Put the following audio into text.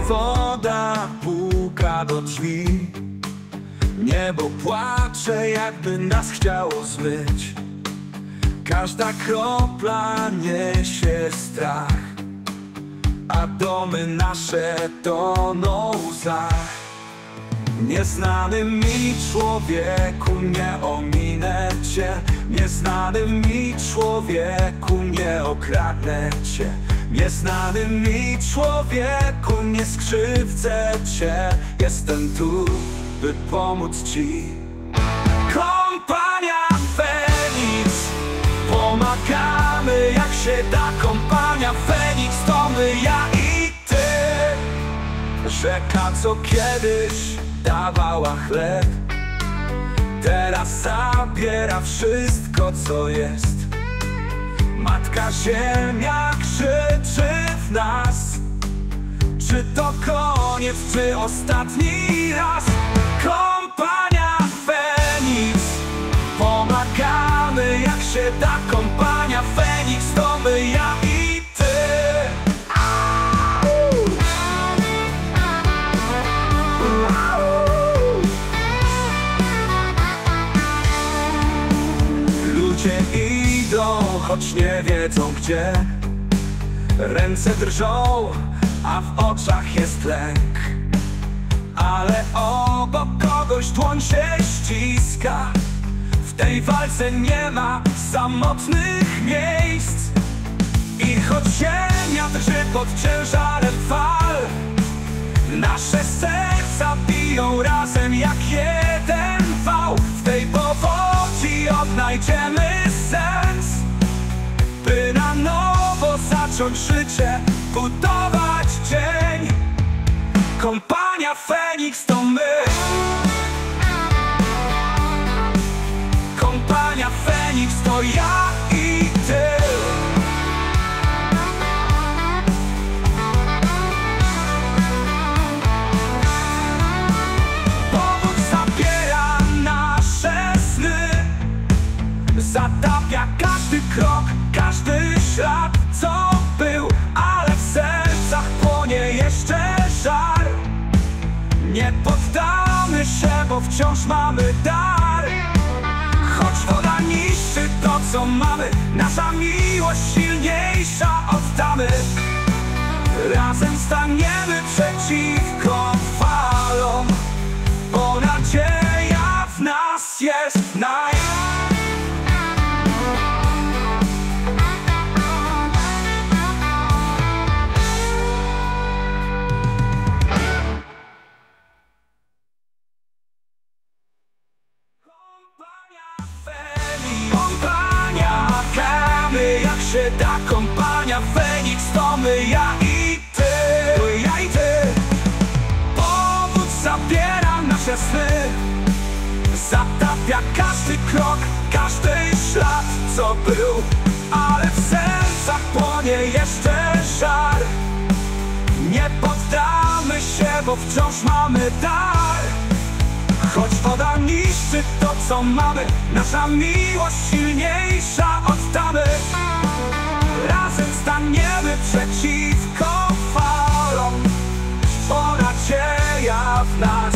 woda puka do drzwi. Niebo płacze, jakby nas chciało zmyć. Każda kropla niesie strach, a domy nasze toną w łzach. Nieznany mi człowieku, nie ominę cię. Nieznany mi człowieku, nie okradnę cię. Nieznany mi człowieku, nie skrzywdzę cię. Jestem tu, by pomóc ci. Kompania Feniks, pomagamy jak się da. Kompania Feniks to my, ja i ty. Rzeka, co kiedyś dawała chleb, teraz zabiera wszystko, co jest. Matka Ziemia krzyczy w nas. Czy to koniec, czy ostatni raz? Kompania Feniks, pomagamy jak się da. Kompania Feniks to my, ja i ty. Ludzie idą, choć nie wiedzą gdzie. Ręce drżą, a w oczach jest lęk. Ale obok kogoś dłoń się ściska. W tej walce nie ma samotnych miejsc. I choć ziemia drży pod ciężarem fal, nasze serca biją razem jak jeden wał. W tej powodzi odnajdziemy sens, by na nowo zacząć życie, budować dzień. Kompania Feniks to my. Kompania Feniks to ja i ty. Powód zabiera nasze sny, zatapia każdy krok, każdy ślad, co był, ale w sercach płonie jeszcze żar. Nie poddamy się, bo wciąż mamy dar. Choć woda niszczy to, co mamy, nasza miłość silniejsza oddamy. Razem staniemy przeciwko falom, bo nadzieja w nas jest Kompania, gramy jak się da. Kompania Feniks to my, ja i ty. Ja i ty. Powód zabiera nasze sny, zatapia każdy krok, każdy ślad, co był, ale w sercach płonie jeszcze żar. Nie poddamy się, bo wciąż mamy dar. Choć woda niszczy to, co mamy, nasza miłość silniejsza oddamy. Razem staniemy przeciwko falom, bo nadzieja w nas